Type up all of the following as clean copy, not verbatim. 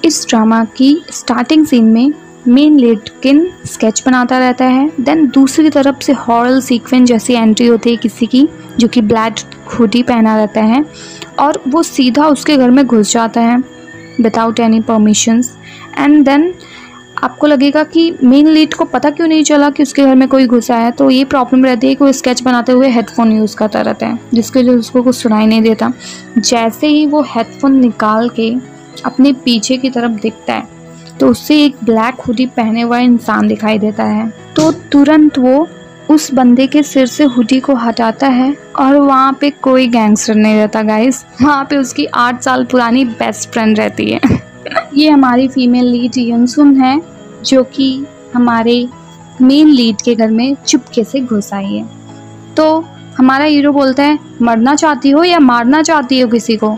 इस ड्रामा की starting scene में मेन लीड किन स्केच बनाता रहता है, देन दूसरी तरफ से हॉरर सीक्वेंस जैसी एंट्री होती है किसी की जो कि ब्लैक हुडी पहना रहता है और वो सीधा उसके घर में घुस जाता है without any permissions. And then आपको लगेगा कि मेन लीड को पता क्यों नहीं चला कि उसके घर में कोई घुसा है। तो ये प्रॉब्लम रहती है कि वो स्केच बनाते हुए हेडफोन यूज़ करता रहता है जिसके वजह से उसको कुछ सुनाई नहीं देता। जैसे ही वो हेडफोन निकाल के अपने पीछे की तरफ देखता है तो उससे एक ब्लैक हुडी पहने हुआ इंसान दिखाई देता है। तो तुरंत वो उस बंदे के सिर से हुडी को हटाता है और वहाँ पे कोई गैंगस्टर नहीं रहता गाइस, वहाँ पे उसकी 8 साल पुरानी बेस्ट फ्रेंड रहती है। ये हमारी फीमेल लीड युनसुन है जो कि हमारे मेन लीड के घर में चुपके से घुस आई है। तो हमारा हीरो बोलता है मरना चाहती हो या मारना चाहती हो किसी को।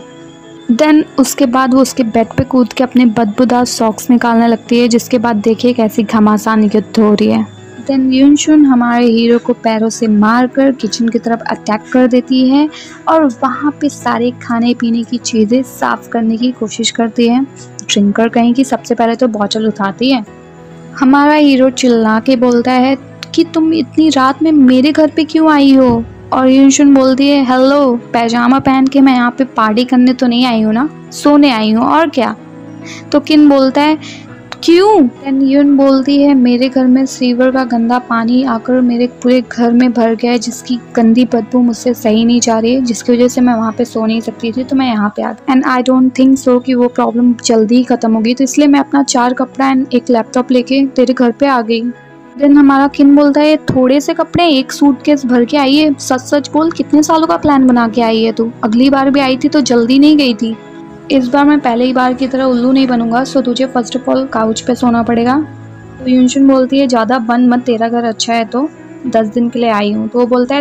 देन उसके बाद वो उसके बेड पे कूद के अपने बदबूदार सॉक्स निकालने लगती है, जिसके बाद देखिए कैसी घमासान युद्ध हो रही है। देन युनसुन हमारे हीरो को पैरों से मारकर किचन की तरफ अटैक कर देती है और वहाँ पे सारे खाने पीने की चीज़ें साफ़ करने की कोशिश करती है। ड्रिंकर कहीं की सबसे पहले तो बॉटल उठाती है। हमारा हीरो चिल्ला के बोलता है कि तुम इतनी रात में मेरे घर पे क्यों आई हो। और युनसुन बोलती है हेलो, पैजामा पहन के मैं यहाँ पे पार्टी करने तो नहीं आई हूँ ना, सोने आई हूँ और क्या। तो किन बोलता है क्यों। देन युन बोलती है मेरे घर में सीवर का गंदा पानी आकर मेरे पूरे घर में भर गया है जिसकी गंदी बदबू मुझसे सही नहीं जा रही है, जिसकी वजह से मैं वहाँ पे सो नहीं सकती थी, तो मैं यहाँ पे आ गई। And I don't think so कि वो प्रॉब्लम जल्दी ही खत्म होगी, तो इसलिए मैं अपना 4 कपड़ा एंड एक लैपटॉप लेके तेरे घर पे आ गई। देन हमारा किन बोलता है थोड़े से कपड़े एक सूटकेस भर के आई है, सच सच बोल कितने सालों का प्लान बना के आई है तू। अगली बार भी आई थी तो जल्दी नहीं गई थी, इस बार मैं पहले ही बार की तरह उल्लू नहीं बनूंगा, सो तुझे फर्स्ट ऑफ ऑल काउच पे सोना पड़ेगा। तो युनसुन बोलती है ज़्यादा बन मत, तेरा घर अच्छा है तो 10 दिन के लिए आई हूँ। तो वो बोलता है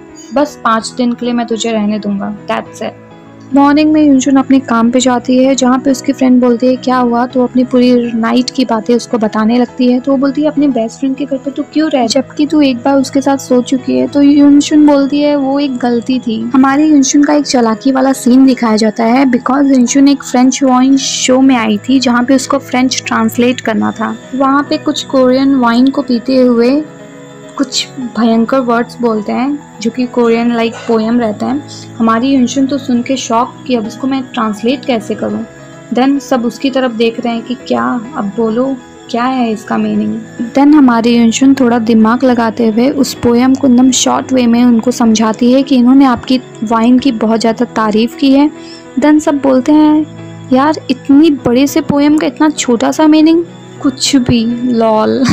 बस 5 दिन के लिए मैं तुझे रहने दूंगा, दैट्स इट। मॉर्निंग में युनसुन अपने काम पे जाती है जहाँ पे उसकी फ्रेंड बोलती है क्या हुआ, तो अपनी पूरी नाइट की बातें उसको बताने लगती है। तो वो बोलती है अपने बेस्ट फ्रेंड के घर पे तू क्यों रह जबकि तू एक बार उसके साथ सो चुकी है। तो युनसुन बोलती है वो एक गलती थी। हमारी युनसुन का एक चालाकी वाला सीन दिखाया जाता है बिकॉज युनसुन एक फ्रेंच वाइन शो में आई थी जहाँ पे उसको फ्रेंच ट्रांसलेट करना था। वहाँ पे कुछ कोरियन वाइन को पीते हुए कुछ भयंकर वर्ड्स बोलते हैं जो कि कोरियन लाइक पोएम रहता है। हमारी युनसुन तो सुन के शॉक कि अब इसको मैं ट्रांसलेट कैसे करूं। देन सब उसकी तरफ देख रहे हैं कि क्या, अब बोलो क्या है इसका मीनिंग। देन हमारी युनसुन थोड़ा दिमाग लगाते हुए उस पोएम को एकदम शॉर्ट वे में उनको समझाती है कि इन्होंने आपकी वाइन की बहुत ज़्यादा तारीफ़ की है। देन सब बोलते हैं यार इतनी बड़े से पोएम का इतना छोटा सा मीनिंग, कुछ भी लॉल।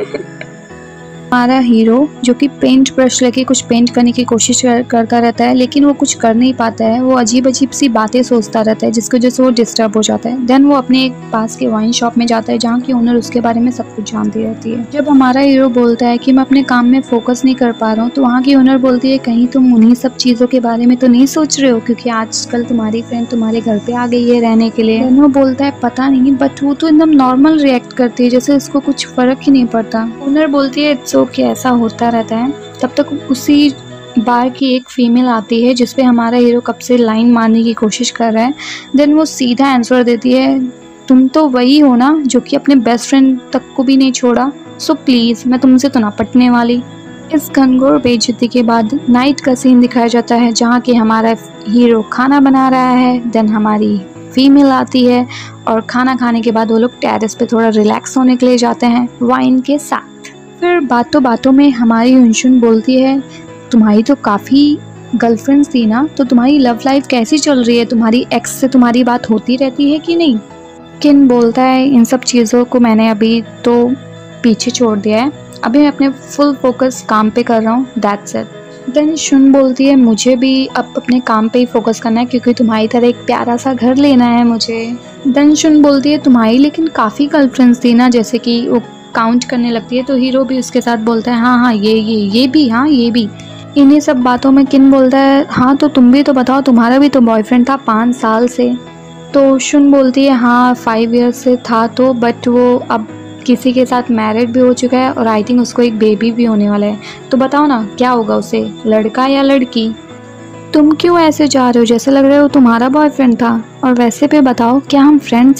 हमारा हीरो जो कि पेंट ब्रश लेके कुछ पेंट करने की कोशिश करता रहता है लेकिन वो कुछ कर नहीं पाता है। वो अजीब अजीब सी बातें सोचता रहता है जिसकी वजह से वो डिस्टर्ब हो जाता है। देन वो अपने एक पास के वाइन शॉप में जाता है जहाँ की ओनर उसके बारे में सब कुछ जानती रहती है। जब हमारा हीरो बोलता है कि मैं अपने काम में फोकस नहीं कर पा रहा हूँ तो वहाँ की ओनर बोलती है कहीं तुम उन्हीं सब चीज़ों के बारे में तो नहीं सोच रहे हो क्योंकि आजकल तुम्हारी फ्रेंड तुम्हारे घर पे आ गई है रहने के लिए। देन वो बोलता है पता नहीं, बट वो तो एकदम नॉर्मल रिएक्ट करती है जैसे उसको कुछ फर्क ही नहीं पड़ता। ओनर बोलती है इट्स ओके, ऐसा होता रहता है। तब तक उसी बार की एक फीमेल आती है जिसपे हमारा हीरो कब से लाइन मारने की कोशिश कर रहा है। देन वो सीधा आंसर देती है तुम तो वही हो ना जो कि अपने बेस्ट फ्रेंड तक को भी नहीं छोड़ा, सो प्लीज़ मैं तुमसे तो ना पटने वाली। इस घनघोर बेइज्जती के बाद नाइट का सीन दिखाया जाता है जहाँ कि हमारा हीरो खाना बना रहा है। देन हमारी फीमेल आती है और खाना खाने के बाद वो लोग टेरेस पे थोड़ा रिलैक्स होने के लिए जाते हैं वाइन के साथ। फिर बातों बातों में हमारी युनसुन बोलती है तुम्हारी तो काफ़ी गर्लफ्रेंड्स थी ना, तो तुम्हारी लव लाइफ कैसी चल रही है, तुम्हारी एक्स से तुम्हारी बात होती रहती है कि नहीं। किन बोलता है इन सब चीज़ों को मैंने अभी तो पीछे छोड़ दिया है, अभी मैं अपने फुल फोकस काम पे कर रहा हूँ, दैट्स इट। देन शुन बोलती है मुझे भी अब अपने काम पे ही फोकस करना है क्योंकि तुम्हारी तरह एक प्यारा सा घर लेना है मुझे। देन शुन बोलती है तुम्हारी लेकिन काफ़ी गर्लफ्रेंड्स थी ना, जैसे कि वो काउंट करने लगती है। तो हीरो भी उसके साथ बोलता है हाँ ये भी, हाँ ये भी। इन्हीं सब बातों में किन बोलता है हाँ तो तुम भी तो बताओ, तुम्हारा भी तो बॉयफ्रेंड था 5 साल से। तो शुन बोलती है हाँ 5 ईयर्स से था तो, बट वो अब किसी के साथ मैरिड भी हो चुका है और आई थिंक उसको एक बेबी भी होने वाला है। तो बताओ ना क्या होगा उसे, लड़का या लड़की। तुम क्यों ऐसे जा रहे हो, जैसे लग रहे हो तुम्हारा बॉयफ्रेंड था। और वैसे पे बताओ क्या हम फ्रेंड्स हैं।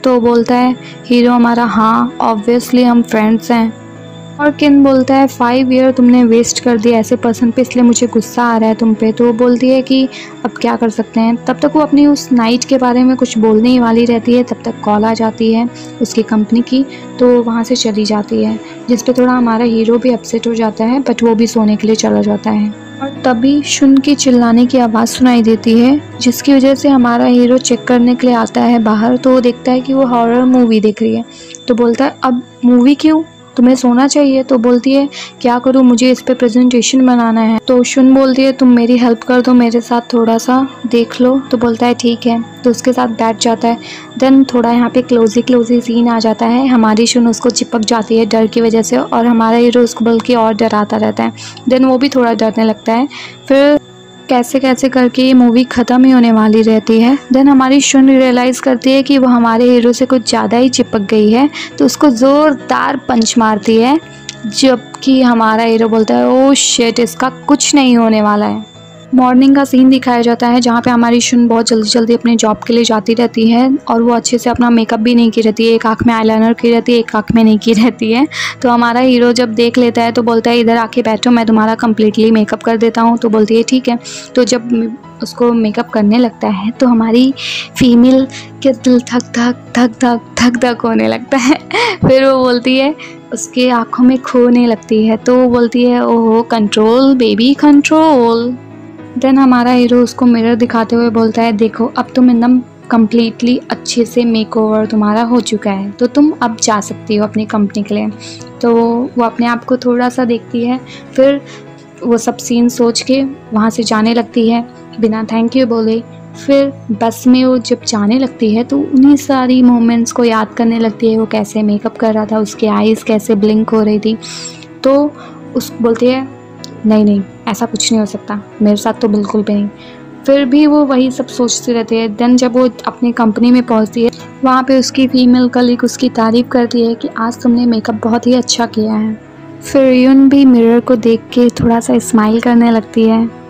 तो बोलता है हीरो हमारा, हाँ ऑब्वियसली हम फ्रेंड्स हैं। और किन बोलता है 5 ईयर तुमने वेस्ट कर दिया ऐसे पर्सन पे, इसलिए मुझे गुस्सा आ रहा है तुम पे। तो वो बोलती है कि अब क्या कर सकते हैं। तब तक वो अपनी उस नाइट के बारे में कुछ बोलने ही वाली रहती है, तब तक कॉल आ जाती है उसकी कंपनी की, तो वहाँ से चली जाती है, जिस पे थोड़ा हमारा हीरो भी अपसेट हो जाता है, बट वो भी सोने के लिए चला जाता है। और तभी शुन की चिल्लाने की आवाज़ सुनाई देती है, जिसकी वजह से हमारा हीरो चेक करने के लिए आता है बाहर। तो वो देखता है कि वो हॉरर मूवी देख रही है। तो बोलता है अब मूवी क्यों, तुम्हें सोना चाहिए। तो बोलती है क्या करूँ, मुझे इस पे प्रेजेंटेशन बनाना है। तो शुन बोलती है तुम मेरी हेल्प कर दो, मेरे साथ थोड़ा सा देख लो। तो बोलता है ठीक है, तो उसके साथ बैठ जाता है। देन थोड़ा यहाँ पे क्लोजी सीन आ जाता है, हमारी शुन उसको चिपक जाती है डर की वजह से, और हमारा हीरो उसको बल्कि और डराता रहता है। देन वो भी थोड़ा डरने लगता है। फिर कैसे कैसे करके ये मूवी ख़त्म ही होने वाली रहती है। देन हमारी शुन रियलाइज़ करती है कि वो हमारे हीरो से कुछ ज़्यादा ही चिपक गई है, तो उसको ज़ोरदार पंच मारती है, जबकि हमारा हीरो बोलता है ओह शिट, इसका कुछ नहीं होने वाला है। मॉर्निंग का सीन दिखाया जाता है, जहाँ पे हमारी शुन बहुत जल्दी अपने जॉब के लिए जाती रहती है, और वो अच्छे से अपना मेकअप भी नहीं की रहती है, एक आँख में आईलाइनर की रहती है, एक आँख में नहीं की रहती है। तो हमारा हीरो जब देख लेता है तो बोलता है इधर आके बैठो, मैं तुम्हारा कम्प्लीटली मेकअप कर देता हूँ। तो बोलती है ठीक है। तो जब उसको मेकअप करने लगता है तो हमारी फीमेल के दिल धक धक धक धक धक धक होने लगता है। फिर वो बोलती है, उसके आँखों में खोने लगती है, तो वो बोलती है ओहो कंट्रोल बेबी कंट्रोल। देन हमारा हीरो उसको मिरर दिखाते हुए बोलता है देखो अब तुम एकदम कम्प्लीटली अच्छे से मेकओवर तुम्हारा हो चुका है, तो तुम अब जा सकती हो अपनी कंपनी के लिए। तो वो अपने आप को थोड़ा सा देखती है, फिर वो सब सीन सोच के वहाँ से जाने लगती है बिना थैंक यू बोले। फिर बस में वो जब जाने लगती है तो उन्हीं सारी मोमेंट्स को याद करने लगती है, वो कैसे मेकअप कर रहा था, उसकी आईज़ कैसे ब्लिंक हो रही थी। तो उस बोलती है नहीं ऐसा कुछ नहीं हो सकता, मेरे साथ तो बिल्कुल भी नहीं। फिर भी वो वही सब सोचती रहती है। देन जब वो अपनी कंपनी में पहुंचती है, वहाँ पे उसकी फीमेल कलीग उसकी तारीफ़ करती है कि आज तुमने मेकअप बहुत ही अच्छा किया है। फिर यून भी मिरर को देख के थोड़ा सा स्माइल करने लगती है।